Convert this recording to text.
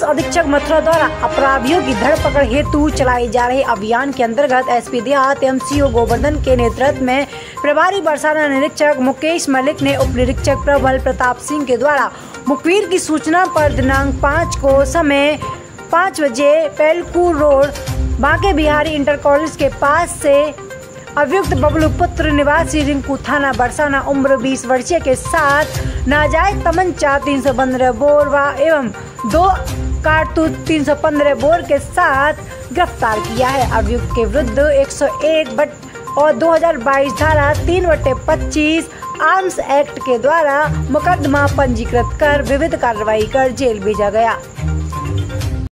अधीक्षक मथुरा द्वारा अपराधियों की धरपकड़ हेतु चलाए जा रहे अभियान के अंतर्गत एसपी देहात एमसीओ गोवर्धन के नेतृत्व में प्रभारी बरसाना निरीक्षक मुकेश मलिक ने उप निरीक्षक प्रबल प्रताप सिंह के द्वारा मुखबिर की सूचना पर दिनांक 5 को समय 5 बजे Pelkur road Banke Bihari inter college के पास से अभियुक्त बबलू पुत्र निवासी रिंकू थाना बरसाना उम्र 20 वर्षीय के साथ नाजायज तमंचा 315 बोर एवं 2 कारतूस 315 बोर के साथ गिरफ्तार किया है। अभियुक्त के विरुद्ध 101 और 2022 धारा 3/25 आर्म्स एक्ट के द्वारा मुकदमा पंजीकृत कर विविध कार्रवाई कर जेल भेजा गया।